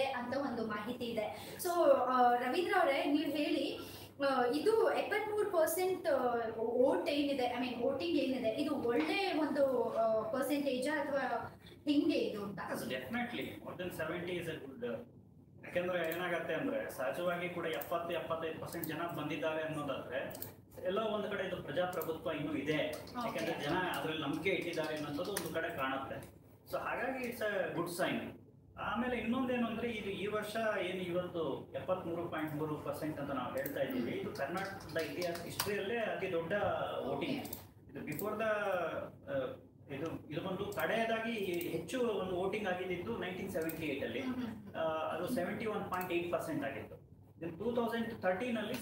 ಇದೆ ಅಂತ ಒಂದು ಮಾಹಿತಿ ಇದೆ. ಸೊ ರವೀಂದ್ರ ಅವರೇ, ನೀವು ಹೇಳಿ, ಇದು 73% ವೋಟ್ ಏನಿದೆ, ಐ ಮೀನ್ ವೋಟಿಂಗ್ ಏನಿದೆ, ಇದು ಒಳ್ಳೆ ಒಂದು ಪರ್ಸೆಂಟೇಜ್ ಅಥವಾ ಹಿಂಗೆ ಇದು ಅಂತ? Definitely more than 70 is a good. ಯಾಕೆಂದ್ರೆ ಏನಾಗತ್ತೆ ಅಂದ್ರೆ ಸಹಜವಾಗಿ ಕೂಡ 70-75% ಜನ ಬಂದಿದ್ದಾರೆ ಅನ್ನೋದಾದ್ರೆ ಎಲ್ಲೋ ಒಂದು ಕಡೆ ಇದು ಪ್ರಜಾಪ್ರಭುತ್ವ ಇನ್ನೂ ಇದೆ, ಯಾಕೆಂದ್ರೆ ಜನ ಅದ್ರಲ್ಲಿ ನಂಬಿಕೆ ಇಟ್ಟಿದ್ದಾರೆ ಅನ್ನೋದು ಒಂದು ಕಡೆ ಕಾಣುತ್ತೆ. ಸೊ ಹಾಗಾಗಿ ಇಟ್ಸ್ ಅ ಗುಡ್ ಸೈನ್. ಆಮೇಲೆ ಇನ್ನೊಂದೇನು ಅಂದ್ರೆ ಇದು ಈ ವರ್ಷ ಏನು ಇವತ್ತು 73.3% ಅಂತ ನಾವು ಹೇಳ್ತಾ ಇದ್ದೀವಿ, ಇದು ಕರ್ನಾಟಕದ ಇತಿಹಾಸ ಹಿಸ್ಟ್ರಿಯಲ್ಲೇ ಅತಿ ದೊಡ್ಡ ವೋಟಿಂಗ್. ಇದು ಬಿಫೋರ್ ದ ಇದು ಒಂದು ಕಡೆಯದಾಗಿ ಹೆಚ್ಚು ಒಂದು ವೋಟಿಂಗ್ ಆಗಿದ್ದು 1978 ಅಲ್ಲಿ, ಅದು 71.8% ಆಗಿತ್ತು. 2013 ಅಲ್ಲಿ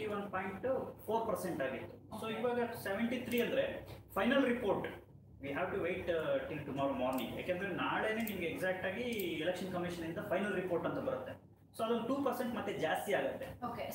71.4% ಆಗಿತ್ತು. ಸೊ ಇವಾಗ 73 ಅಂದ್ರೆ final report we have to wait till tomorrow morning. ಯಾಕೆಂದ್ರೆ ನಾಳೆನೇ ನಿಮ್ಗೆ ಎಕ್ಸಾಕ್ಟ್ ಆಗಿ ಎಲೆಕ್ಷನ್ ಕಮಿಷನ್ ಇಂದ ಫೈನಲ್ ರಿಪೋರ್ಟ್ ಅಂತ ಬರುತ್ತೆ. ಸೊ ಅದೊಂದು 2% ಮತ್ತೆ ಜಾಸ್ತಿ ಆಗುತ್ತೆ,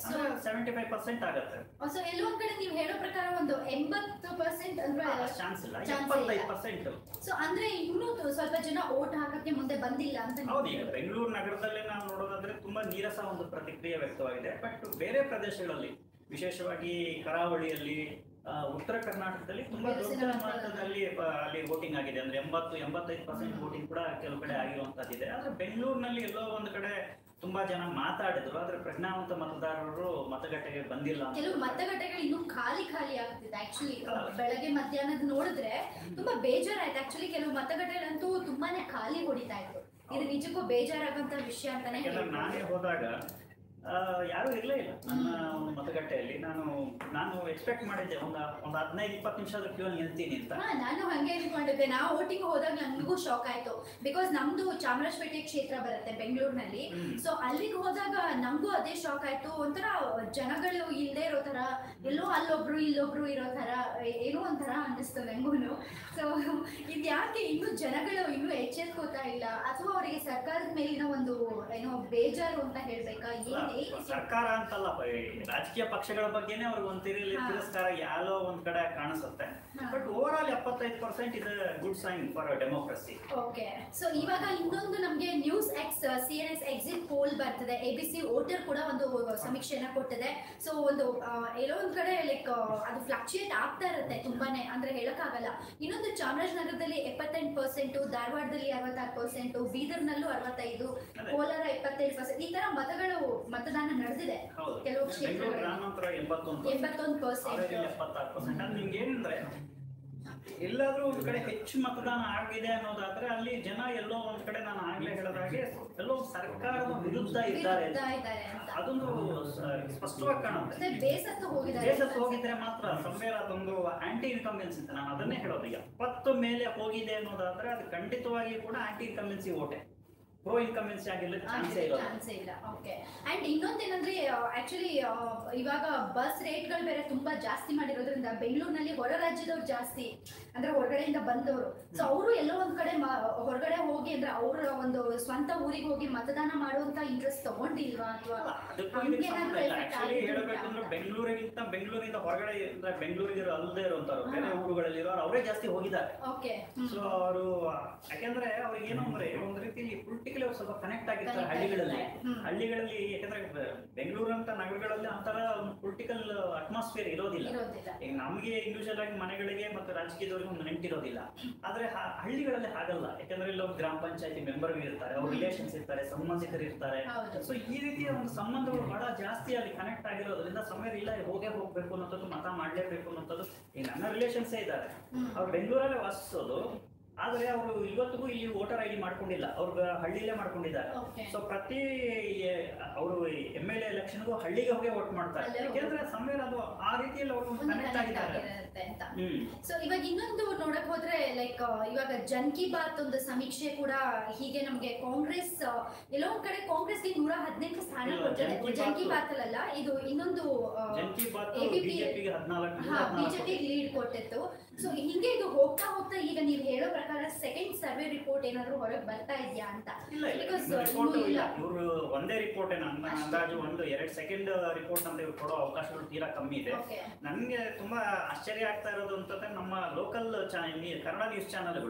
75% ಆಗುತ್ತೆ. ಸೊ ಎಲ್ಲೊಂದ್ ಕಡೆ ನೀವು ಹೇಳೋ ಪ್ರಕಾರ ಒಂದು 80% ಅಂದ್ರೆ ಚಾನ್ಸ್ ಇಲ್ಲ, 75%. ಸೊ ಅಂದ್ರೆ ಇನ್ನೂ ಸ್ವಲ್ಪ ಜನ ವೋಟ್ ಹಾಕಕ್ಕೆ ಮುಂದೆ ಬಂದಿಲ್ಲ ಅಂತ. ಹೌದು, ಈಗ ಬೆಂಗಳೂರು ನಗರದಲ್ಲೇ ನಾವು ನೋಡೋದಾದ್ರೆ ತುಂಬಾ ನೀರಸ ಒಂದು ಪ್ರತಿಕ್ರಿಯೆ ವ್ಯಕ್ತವಾಗಿದೆ. ಬಟ್ ಬೇರೆ ಪ್ರದೇಶಗಳಲ್ಲಿ, ವಿಶೇಷವಾಗಿ ಕರಾವಳಿಯಲ್ಲಿ, ಉತ್ತರ ಕರ್ನಾಟಕದಲ್ಲಿ ತುಂಬಾ ದೊಡ್ಡ ಮಟ್ಟದಲ್ಲಿ ಅಲ್ಲಿ ವೋಟಿಂಗ್ ಆಗಿದೆ. ಅಂದ್ರೆ 80-85% ವೋಟಿಂಗ್ ಕೂಡ ಕೆಲವು ಕಡೆ ಆಗಿರುವಂತದ್ದಿದೆ. ಆದ್ರೆ ಬೆಂಗಳೂರಿನಲ್ಲಿ ಎಲ್ಲೋ ಒಂದು ಕಡೆ ತುಂಬಾ ಜನ ಮಾತಾಡಿದ್ರು, ಆದ್ರೆ ಪ್ರಜ್ಞಾವಂತ ಮತದಾರರು ಮತಗಟ್ಟೆಗೆ ಬಂದಿಲ್ಲ. ಕೆಲವು ಮತಗಟ್ಟೆಗಳು ಇನ್ನೂ ಖಾಲಿ ಆಗ್ತಿದೆ. ಆಕ್ಚುಲಿ ಬೆಳಗ್ಗೆ ಮಧ್ಯಾಹ್ನದ ನೋಡಿದ್ರೆ ತುಂಬಾ ಬೇಜಾರಾಯ್ತು. ಆಕ್ಚುಲಿ ಕೆಲವು ಮತಗಟ್ಟೆಗಳಂತೂ ತುಂಬಾನೇ ಖಾಲಿ ಹೊಡಿತಾ ಇದ್ರು. ಇದು ನಿಜಕ್ಕೂ ಬೇಜಾರಾಗಂತ ವಿಷಯ ಅಂತಾನೆ. ನಾನೇ ಹೋದಾಗ ಯಾರು ಇರಲೇ ಇಲ್ಲ ನನ್ನ ಒಂದು ಮತಗಟ್ಟೆಯಲ್ಲಿ. ನಾನು ಎಕ್ಸ್ಪೆಕ್ಟ್ ಮಾಡಿದ್ದೆ ಒಂದು 15-20 ನಿಮಿಷ ಕ್ಯೂ ಅಲ್ಲಿ ನಿಲ್ತೀನಿ ಅಂತ. ನಾನು ಹಂಗೆ ಅನ್ಕೊಂಡಿದ್ದೆ. ನಾವು ವೋಟಿಂಗ್ ಹೋದಾಗ ನನಗೂ ಶಾಕ್ ಆಯ್ತು. ಬಿಕಾಸ್ ನಮ್ದು ಚಾಮರಾಜಪೇಟೆ ಕ್ಷೇತ್ರ ಬರುತ್ತೆ ಬೆಂಗಳೂರಿನಲ್ಲಿ. ಸೊ ಅಲ್ಲಿಗೆ ಹೋದಾಗ ನಮಗೂ ಅದೇ ಶಾಕ್ ಆಯ್ತು. ಒಂಥರ ಜನಗಳು ಇಲ್ಲದೆ ಇರೋ ತರ, ಎಲ್ಲೋ ಅಲ್ಲೊಬ್ರು ಇಲ್ಲೊಬ್ರು ಇರೋ ತರ ಏನೋ ಒಂಥರ ಅನ್ನಿಸ್ತು ನಂಗೂನು. ಸೊ ಇದು ಯಾಕೆ ಇನ್ನೂ ಜನಗಳು ಇನ್ನೂ ಎಚ್ಚೆತ್ಕೋತಾ ಇಲ್ಲ, ಅಥವಾ ಅವರಿಗೆ ಸರ್ಕಾರದ ಮೇಲಿನ ಒಂದು ಏನೋ ಬೇಜಾರು ಅಂತ ಹೇಳ್ಬೇಕಾ? ಸರ್ಕಾರ ಅಂತಲ್ಲ, ರಾಜಕೀಯ ಪಕ್ಷಗಳ ಬಗ್ಗೆನೇ ಅವ್ರಿಗೆ ಒಂದು ತಿರಸ್ಕಾರ ಯಾರೋ ಒಂದ್ ಕಡೆ ಕಾಣಿಸುತ್ತೆ. ಬಟ್ ಓವರ್ ಆಲ್ 75% ಇದು good sign for democracy. Okay. So ಇವಾಗ ಇನ್ನೊಂದು ನಮ್ಗೆ news X CNS exit poll ಬರ್ತದೆ. ABC ವೋಟರ್ ಕೂಡ ಒಂದು ಸಮೀಕ್ಷೆಯನ್ನ ಕೊಟ್ಟಿದೆ. ಸೊ ಒಂದು ಎಲ್ಲೋ ಒಂದ್ ಕಡೆ ಲೈಕ್ ಅದು ಫ್ಲಕ್ಚುಯೇಟ್ ಆಗ್ತಾ ಇರುತ್ತೆ ತುಂಬಾನೇ, ಅಂದ್ರೆ ಹೇಳಕ್ಕಾಗಲ್ಲ. ಇನ್ನೊಂದು ಚಾಮರಾಜನಗರದಲ್ಲಿ 78%, ಧಾರವಾಡದಲ್ಲಿ 66%, ಬೀದರ್ನಲ್ಲೂ 65%, ಕೋಲಾರ 27%. ಈ ತರ ಮತದಾನ ನಡೆದಿದೆ ಕೆಲವು ಕ್ಷೇತ್ರಗಳಲ್ಲಿ. 81%. ನಿಮ್ಗೆ ಏನಂದ್ರೆ ಎಲ್ಲಾದ್ರೂ ಒಂದ್ ಕಡೆ ಹೆಚ್ಚು ಮತದಾನ ಆಗಿದೆ ಅನ್ನೋದಾದ್ರೆ ಅಲ್ಲಿ ಜನ ಎಲ್ಲೋ ಒಂದ್ ಕಡೆ, ನಾನು ಆಗ್ಲೇ ಹೇಳಿದಾಗೆ, ಎಲ್ಲೋ ಸರ್ಕಾರದ ವಿರುದ್ಧ ಇದ್ದಾರೆ ಅದೊಂದು ಸ್ಪಷ್ಟವಾಗಿ ಕಾಣುತ್ತೆ. ಬೇಸತ್ತು ಹೋಗಿದ್ರೆ ಮಾತ್ರ ಸಂವೇರ್ ಅದೊಂದು ಆಂಟಿ ಇನ್ಕಂಬೆನ್ಸಿ ಅಂತ ನಾನು ಅದನ್ನೇ ಹೇಳೋದು. 70 ಮೇಲೆ ಹೋಗಿದೆ ಅನ್ನೋದಾದ್ರೆ ಅದು ಖಂಡಿತವಾಗಿ ಕೂಡ ಆಂಟಿ ಇನ್ಕಂಬೆನ್ಸಿ ಓಟೆ, ಪ್ರೋ ಇನ್ಕಮೆನ್ಸಿ ಆಗಿಲ್ಲ, ಚಾನ್ಸೇ ಇಲ್ಲ. ಓಕೆ. ಅಂಡ್ ಇನ್ನೊಂದೇನಂದ್ರೆ ಆಕ್ಚುಲಿ ಇವಾಗ ಬಸ್ ರೇಟ್ಗಳು ಬೇರೆ ತುಂಬಾ ಜಾಸ್ತಿ ಮಾಡಿರೋದ್ರಿಂದ ಬೆಂಗಳೂರಿನಲ್ಲಿ ಹೊರ ರಾಜ್ಯದವ್ರು ಜಾಸ್ತಿ, ಅಂದ್ರೆ ಹೊರಗಡೆಯಿಂದ ಬಂದವರು. ಸೊ ಅವರು ಎಲ್ಲೋ ಒಂದ್ ಕಡೆ ಹೊರಗಡೆ ಹೋಗಿ, ಅಂದ್ರೆ ಅವರ ಒಂದು ಸ್ವಂತ ಊರಿಗೆ ಹೋಗಿ ಮತದಾನ ಮಾಡುವಂತ ಇಂಟ್ರೆಸ್ಟ್ ತಗೊಂಡಿಲ್ವಾ, ಅಥವಾ ಹೇಳಬೇಕಂದ್ರೆ ಬೆಂಗಳೂರಿಂದ ಹೊರಗಡೆ, ಬೆಂಗಳೂರಿಗೆ ಅಲ್ಲದೆ ಇರುವಂತವ್ರು ಬೇರೆ ಊರುಗಳಲ್ಲಿರೋರು ಅವರೇ ಜಾಸ್ತಿ ಹೋಗಿದ್ದಾರೆ. ಸೊ ಅವರು ಯಾಕೆಂದ್ರೆ ಅವ್ರಿಗೆ ಏನೋ ಅಂದ್ರೆ ಒಂದ್ ರೀತಿ ಪೊಲಿಟಿಕಲಿ ಅವ್ರು ಸ್ವಲ್ಪ ಕನೆಕ್ಟ್ ಆಗಿರ್ತಾರೆ ಹಳ್ಳಿಗಳಲ್ಲಿ. ಯಾಕಂದ್ರೆ ಬೆಂಗಳೂರಂತ ನಗರಗಳಲ್ಲಿ ಅಂತರ ಒಂದು ಪೊಲಿಟಿಕಲ್ ಅಟ್ಮಾಸ್ಫಿಯರ್ ಇರೋದಿಲ್ಲ. ಈಗ ನಮ್ಗೆ ಇಂಡಿವಿಜುವಲ್ ಆಗಿ ಮನೆಗಳಿಗೆ ಮತ್ತು ರಾಜಕೀಯದವರಿಗೆ ಒಂದು ನೆಂಟಿರೋದಿಲ್ಲ. ಆದ್ರೆ ಹಳ್ಳಿಗಳಲ್ಲಿ ಹಾಗಲ್ಲ. ಯಾಕಂದ್ರೆ ಇಲ್ಲಿ ಒಂದು ಗ್ರಾಮ ಪಂಚಾಯತಿ ಮೆಂಬರ್ ಇರ್ತಾರೆ, ಅವ್ರ ರಿಲೇಷನ್ಸ್ ಇರ್ತಾರೆ, ಸಂಬಂಧಿಕರು ಇರ್ತಾರೆ. ಸೊ ಈ ರೀತಿಯ ಒಂದು ಸಂಬಂಧಗಳು ಬಹಳ ಜಾಸ್ತಿ ಅಲ್ಲಿ ಕನೆಕ್ಟ್ ಆಗಿರೋದ್ರಿಂದ ಸಮಯ ಇಲ್ಲ ಹೋಗ್ಬೇಕು ಅನ್ನೋದು, ಮತ ಮಾಡ್ಲೇಬೇಕು ಅನ್ನೋದು. ಈಗ ನನ್ನ ರಿಲೇಷನ್ಸೇ ಇದ್ದಾರೆ, ಅವ್ರು ಬೆಂಗಳೂರಲ್ಲೇ ವಾಸಿಸೋದು, ಆದ್ರೆ ಅವರು ಇವತ್ತಿಗೂ ಇಲ್ಲಿ ವೋಟರ್ ID ಮಾಡ್ಕೊಂಡಿಲ್ಲ, ಅವ್ರ ಹಳ್ಳಿಲೇ ಮಾಡ್ಕೊಂಡಿದ್ದಾರೆ. ಸೊ ಪ್ರತಿ ಅವರು MLA ಎಲೆಕ್ಷನ್ಗೂ ಹಳ್ಳಿಗೆ ಹೋಗಿ ವೋಟ್ ಮಾಡ್ತಾರೆ. ಯಾಕೆಂದ್ರೆ ಸಮಯ ಅದು ಆ ರೀತಿಯಲ್ಲಿ ಅವರು ಕನೆಕ್ಟ್ ಆಗಿದ್ದಾರೆ. ಸೊ ಇವಾಗ ಇನ್ನೊಂದು ನೋಡಕ್ ಹೋದ್ರೆ ಲೈಕ್ ಇವಾಗ ಜನ್ ಕಿ ಬಾತ್ ಒಂದು ಸಮೀಕ್ಷೆ ಕೂಡ ಹೀಗೆ ನಮ್ಗೆ ಕಾಂಗ್ರೆಸ್ ಎಲ್ಲೋ ಒಂದ್ ಕಡೆ ಕಾಂಗ್ರೆಸ್ಗೆ 118 ಸ್ಥಾನ ಕೊಟ್ಟಿದೆ. ಜನ್ ಕಿ ಬಾತ್ ಅಲ್ಲ, ಇದು ಇನ್ನೊಂದು ಬಿಜೆಪಿ ಲೀಡ್ ಕೊಟ್ಟಿತ್ತು. ಸೊ ಹಿಂಗೆ ಇದು ಹೋಗ್ತಾ ಈಗ ನೀವು ಹೇಳೋ ಪ್ರಕಾರ ಸೆಕೆಂಡ್ ಸರ್ವೆ ರಿಪೋರ್ಟ್ ಏನಾದ್ರು ಹೊರಗೆ ಬರ್ತಾ ಇದೆಯಾ ಅಂತ? ಇವರು ಒಂದೇ ರಿಪೋರ್ಟ್, ನನ್ನ ಅಂದಾಜು 1-2 ಸೆಕೆಂಡ್ ರಿಪೋರ್ಟ್ ಅಂತ ಇವ್ರು ಕೊಡೋ ಅವಕಾಶಗಳು ತೀರಾ ಕಮ್ಮಿ ಇದೆ. ನನ್ಗೆ ತುಂಬಾ ಆಶ್ಚರ್ಯ ಆಗ್ತಾ ಇರೋದು ಅಂತಂದ್ರೆ ನಮ್ಮ ಲೋಕಲ್ ಕನ್ನಡ ನ್ಯೂಸ್ ಚಾನೆಲ್ಗಳು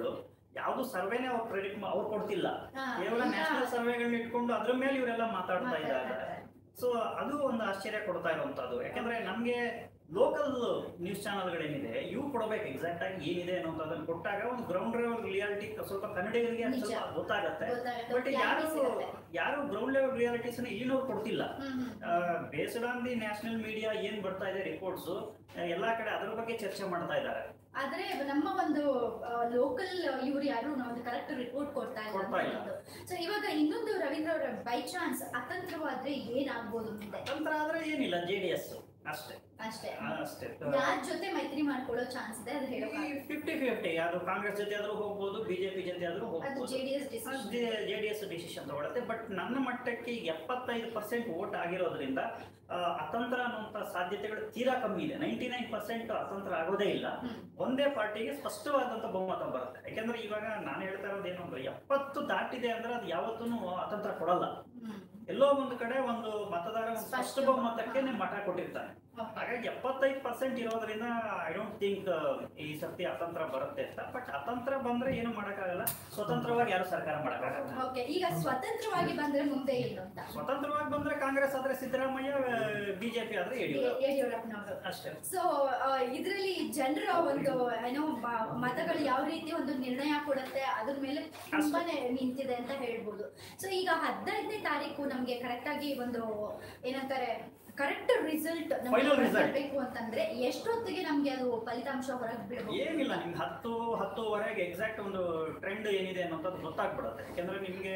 ಯಾವ್ದು ಸರ್ವೆನೇ ಅವ್ರು ಪ್ರೆಡಿಕ್ಟ್ ಅವ್ರು ಕೊಡ್ತಿಲ್ಲ, ಕೇವಲ ನ್ಯಾಷನಲ್ ಸರ್ವೆಗಳನ್ನ ಇಟ್ಕೊಂಡು ಅದ್ರ ಮೇಲೆ ಇವರೆಲ್ಲ ಮಾತಾಡ್ತಾ ಇದ್ದಾರೆ. ಸೊ ಅದು ಒಂದು ಆಶ್ಚರ್ಯ ಕೊಡ್ತಾ ಇರುವಂತದ್ದು. ಯಾಕಂದ್ರೆ ನಮ್ಗೆ ಲೋಕಲ್ ನ್ಯೂಸ್ ಚಾನಲ್ಗಳೇನಿದೆ ಇವು ಕೊಡಬೇಕು ಎಕ್ಸಾಕ್ಟ್ ಆಗಿ ಏನಿದೆ ಅನ್ನೋದನ್ನ ಕೊಟ್ಟಾಗ ಒಂದು ಗ್ರೌಂಡ್ ಲೆವೆಲ್ ರಿಯಾಲಿಟಿ ಸ್ವಲ್ಪ ಕನ್ನಡಿಗರಿಗೆ ಸ್ವಲ್ಪ ಗೊತ್ತಾಗತ್ತೆ. ಬಟ್ ಯಾರು ಗ್ರೌಂಡ್ ಲೆವೆಲ್ ರಿಯಾಲಿಟೀಸ್ ಇಲ್ಲಿನವ್ರು ಕೊಡ್ತಿಲ್ಲ. Based on the national media ಏನ್ ಬರ್ತಾ ಇದೆ ರಿಪೋರ್ಟ್ಸ್ ಎಲ್ಲಾ ಕಡೆ ಅದ್ರ ಬಗ್ಗೆ ಚರ್ಚೆ ಮಾಡ್ತಾ ಇದ್ದಾರೆ. ಆದ್ರೆ ನಮ್ಮ ಒಂದು ಲೋಕಲ್ ಇವ್ರು ಯಾರು ಒಂದು ಕರೆಕ್ಟ್ ರಿಪೋರ್ಟ್ ಕೊಡ್ತಾ ಇಲ್ಲ. ಸೊ ಇವಾಗ ಇನ್ನೊಂದು ರವೀಂದ್ರ ಅವರ ಬೈ ಚಾನ್ಸ್ ಅತಂತ್ರವಾದ್ರೆ ಏನಾಗ್ಬೋದು? ಅತಂತ್ರ ಆದ್ರೆ ಏನಿಲ್ಲ, JDS ಅಷ್ಟೇ ಅಷ್ಟೇ ಅಷ್ಟೇ. ಯಾರ ಜೊತೆ ಮೈತ್ರಿ ಮಾಡ್ಕೊಳ್ಳೋ ಚಾನ್ಸ್ ಇದೆ ಅದು ಹೇಳೋಕೆ 50-50. ಯಾರು ಕಾಂಗ್ರೆಸ್ ಜೊತೆ ಆದ್ರೂ ಹೋಗ್ಬೋದು, ಬಿಜೆಪಿ ಜೊತೆ ಆದ್ರೂ ಹೋಗ್ಬೋದು. ಜೆಡಿಎಸ್ ಡಿಸಿಷನ್ ತಗೊಳುತ್ತೆ. ಬಟ್ ನನ್ನ ಮಟ್ಟಕ್ಕೆ 75% ವೋಟ್ ಆಗಿರೋದ್ರಿಂದ ಅತಂತ್ರ ಅನ್ನುವಂತ ಸಾಧ್ಯತೆಗಳು ತೀರಾ ಕಮ್ಮಿ ಇದೆ. 99% ಅತಂತ್ರ ಆಗೋದೇ ಇಲ್ಲ. ಒಂದೇ ಪಾರ್ಟಿಗೆ ಸ್ಪಷ್ಟವಾದಂತ ಬಹುಮತ ಬರುತ್ತೆ. ಯಾಕಂದ್ರೆ ಇವಾಗ ನಾನು ಹೇಳ್ತಾ ಇರೋದೇನು ಅಂದ್ರೆ 70 ದಾಟಿದೆ ಅಂದ್ರೆ ಅದು ಯಾವತ್ತೂ ಅತಂತ್ರ ಕೊಡಲ್ಲ. ಎಲ್ಲೋ ಒಂದು ಕಡೆ ಒಂದು ಮತದಾರ ಸ್ಪಷ್ಟ ಬಹುಮತಕ್ಕೆ ಮತ ಕೊಟ್ಟಿರ್ತಾನೆ. ಹಾಗಾಗಿ 75% ಇರೋದ್ರಿಂದ ಐ ಡೋಂಟ್ ಥಿಂಕ್ ಈ ಸರ್ತಿ ಅತಂತ್ರ ಬರುತ್ತೆ ಅಂತ. ಬಟ್ ಅತಂತ್ರ ಬಂದ್ರೆ ಏನು ಮಾಡಕ್ಕಾಗಲ್ಲ, ಸ್ವತಂತ್ರವಾಗಿ ಯಾರು ಸರ್ಕಾರ ಮಾಡಕ್ಕಾಗಲ್ಲ. ಈಗ ಸ್ವತಂತ್ರವಾಗಿ ಬಂದ್ರೆ ಮುಂದೆ ಏನು ಅಂತ? ಸ್ವತಂತ್ರವಾಗಿ ಬಂದ್ರೆ ಕಾಂಗ್ರೆಸ್ ಆದ್ರೆ ಸಿದ್ದರಾಮಯ್ಯ, ಬಿಜೆಪಿ ಆದ್ರೆ ಯಡಿಯೂರಪ್ಪನವರು ಅಷ್ಟೇ. ಸೊ ಇದ್ರಲ್ಲಿ ಜನರ ಒಂದು ಏನೋ ಮತಗಳು ಯಾವ ರೀತಿ ಒಂದು ನಿರ್ಣಯ ಕೊಡುತ್ತೆ ಅದ್ರ ಮೇಲೆ ತುಂಬಾನೇ ನಿಂತಿದೆ ಅಂತ ಹೇಳ್ಬೋದು. ಸೊ ಈಗ 15ನೇ ತಾರೀಕು ನಮ್ಗೆ ಕರೆಕ್ಟ್ ಆಗಿ ಒಂದು ಏನಂತಾರೆ ಕರೆಕ್ಟ್ ರಿಸಲ್ಟ್ ಬೇಕು ಅಂತಂದ್ರೆ ಎಷ್ಟೊತ್ತಿಗೆ ನಮ್ಗೆ ಅದು ಫಲಿತಾಂಶ ಹೊರಗೆ ಬಿಡಬಹುದು? ಏನಿಲ್ಲ, ನಿಮ್ಗೆ 10-10:30 ಎಕ್ಸಾಕ್ಟ್ ಒಂದು ಟ್ರೆಂಡ್ ಏನಿದೆ ಅನ್ನೋದು ಗೊತ್ತಾಗ್ಬಿಡುತ್ತೆ. ಯಾಕಂದ್ರೆ ನಿಮ್ಗೆ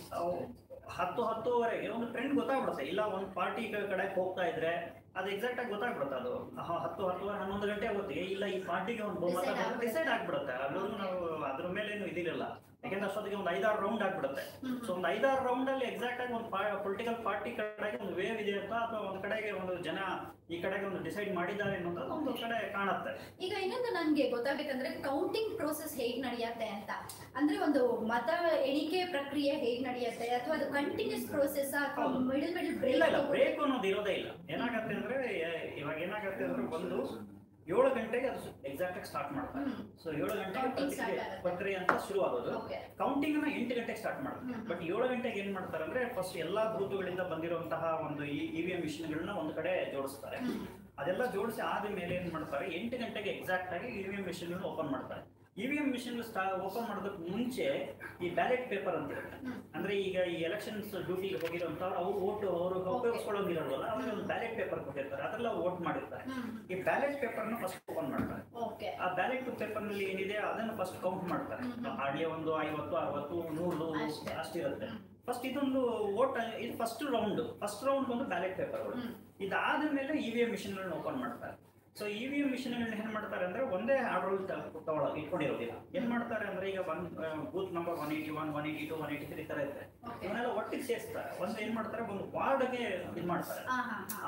10-10:30 ಒಂದು ಟ್ರೆಂಡ್ ಗೊತ್ತಾಗ್ಬಿಡುತ್ತೆ. ಇಲ್ಲ ಒಂದು ಪಾರ್ಟಿ ಕಡೆ ಹೋಗ್ತಾ ಇದ್ರೆ ಅದು ಎಕ್ಸಾಕ್ಟ್ ಆಗಿ ಗೊತ್ತಾಗ್ಬಿಡುತ್ತೆ. ಅದು 10-11 ಗಂಟೆ ಹೊತ್ತಿಗೆ ಇಲ್ಲ ಈ ಪಾರ್ಟಿಗೆ ಒಂದು ಬಹುಮತ ಡಿಸೈಡ್ ಆಗ್ಬಿಡುತ್ತೆ. ಅಲ್ಲೂ ನಾವು ಅದ್ರ ಮೇಲೆ ಏನು ಇದಿರಲ್ಲ. ಯಾಕಂದ್ರೆ ಅಷ್ಟೊತ್ತಿಗೆ ಒಂದು 5-6 ರೌಂಡ್ ಆಗ್ಬಿಡುತ್ತೆ. ಸೊ ಒಂದು 5-6 ರೌಂಡ್ ಅಲ್ಲಿ ಎಕ್ಸಾಕ್ಟ್ ಆಗಿ ಒಂದು ಪೊಲಿಟಿಕಲ್ ಪಾರ್ಟಿ ಕಡೆಗೆ ಒಂದು ವೇವ್ ಇದೆ ಅಂತ, ಅಥವಾ ಒಂದು ಕಡೆಗೆ ಒಂದು ಜನ ಈ ಕಡೆಗೆ ಒಂದು ಡಿಸೈಡ್ ಮಾಡಿದ್ದಾರೆ ಅನ್ನೋದು ಒಂದು ಕಡೆ ಕಾಣುತ್ತೆ. ಈಗ ಇನ್ನೊಂದು ನನ್ಗೆ ಗೊತ್ತಾಗ್ಬೇಕಂದ್ರೆ ಕೌಂಟಿಂಗ್ ಪ್ರೋಸೆಸ್ ಹೇಗ್ ನಡೆಯುತ್ತೆ ಅಂತ. ಅಂದ್ರೆ ಒಂದು ಮತ ಎಣಿಕೆ ಪ್ರಕ್ರಿಯೆ ಹೇಗ್ ನಡೆಯುತ್ತೆ, ಅಥವಾ ಅದು ಕಂಟಿನ್ಯೂಸ್ ಪ್ರೋಸೆಸ್ ಅಥವಾ ಮಿಡಲ್ ಬ್ರೇಕ್ ಅನ್ನೋದು ಇರೋದೇ ಇಲ್ಲ. ಏನಾಗತ್ತೆ ಅಂದ್ರೆ ಇವಾಗ ಏನಾಗತ್ತೆ ಅಂದ್ರೆ ಒಂದು 7 ಗಂಟೆಗೆ ಅದು ಎಕ್ಸಾಕ್ಟ್ ಆಗಿ ಸ್ಟಾರ್ಟ್ ಮಾಡ್ತಾರೆ. ಸೊ 7 ಗಂಟೆಗೆ ಪ್ರಕ್ರಿಯೆ ಅಂತ ಶುರು ಆಗೋದು. ಕೌಂಟಿಂಗ್ ನ 8 ಗಂಟೆಗೆ ಸ್ಟಾರ್ಟ್ ಮಾಡ್ತಾರೆ. ಬಟ್ 7 ಗಂಟೆಗೆ ಏನ್ ಮಾಡ್ತಾರೆ ಅಂದ್ರೆ ಫಸ್ಟ್ ಎಲ್ಲಾ ಬೂತ್ಗಳಿಂದ ಬಂದಿರುವಂತಹ ಒಂದು EVM ಮಿಷಿನ್ಗಳನ್ನ ಒಂದು ಕಡೆ ಜೋಡಿಸ್ತಾರೆ. ಅದೆಲ್ಲ ಜೋಡಿಸಿ ಆದ ಮೇಲೆ ಏನ್ ಮಾಡ್ತಾರೆ 8 ಗಂಟೆಗೆ ಎಕ್ಸಾಕ್ಟ್ ಆಗಿ EVM ಮಿಷಿನ್ ಓಪನ್ ಮಾಡ್ತಾರೆ. EVM ಮಿಷಿನ್ ಓಪನ್ ಮಾಡೋದಕ್ಕೆ ಮುಂಚೆ ಈ ಬ್ಯಾಲೆಟ್ ಪೇಪರ್ ಅಂತ ಇರುತ್ತೆ. ಅಂದ್ರೆ ಈಗ ಈ ಎಲೆಕ್ಷನ್ಸ್ ಡ್ಯೂಟಿಗೆ ಹೋಗಿರೋಂಥವ್ರು ಅವ್ರು ಓಟ್ ಅವರು ಉಪಯೋಗಿಸ್ಕೊಳ್ಳೋದಿರೋಲ್ಲ, ಅವ್ರಿಗೆ ಒಂದು ಬ್ಯಾಲೆಟ್ ಪೇಪರ್ ಕೊಟ್ಟಿರ್ತಾರೆ, ಅದೆಲ್ಲ ವೋಟ್ ಮಾಡಿರ್ತಾರೆ. ಈ ಬ್ಯಾಲೆಟ್ ಪೇಪರ್ ನ ಫಸ್ಟ್ ಓಪನ್ ಮಾಡ್ತಾರೆ. ಆ ಬ್ಯಾಲೆಟ್ ಪೇಪರ್ ನಲ್ಲಿ ಏನಿದೆ ಅದನ್ನು ಫಸ್ಟ್ ಕೌಂಟ್ ಮಾಡ್ತಾರೆ. ಹಾಗೆ ಒಂದು 50, 60, 100 ಅಷ್ಟಿರುತ್ತೆ. ಫಸ್ಟ್ ಇದೊಂದು ವೋಟ್, ಇದು ಫಸ್ಟ್ ರೌಂಡ್ ಒಂದು ಬ್ಯಾಲೆಟ್ ಪೇಪರ್ಗಳು. ಇದಾದ ಮೇಲೆ EVM ಮಿಷಿನ್ ಓಪನ್ ಮಾಡ್ತಾರೆ. ಸೊ EVM ಮಿಷಿನ್ ಏನ್ ಮಾಡ್ತಾರೆ ಅಂದ್ರೆ ಒಂದೇ ಆರ್ಡರ್ ಇಟ್ಕೊಂಡಿರೋದಿಲ್ಲ. ಏನ್ ಮಾಡ್ತಾರೆ ಅಂದ್ರೆ ಈಗ ಬೂತ್ ನಂಬರ್ 181, 182, 183 ತರ ಇರುತ್ತೆ. ಇವನ್ನೆಲ್ಲ ಒಟ್ಟಿಗೆ ಸೇರಿಸ್ತಾರೆ. ಒಂದು ಏನ್ ಮಾಡ್ತಾರೆ ಒಂದು ವಾರ್ಡ್ಗೆ ಇದು ಮಾಡ್ತಾರೆ. ಆ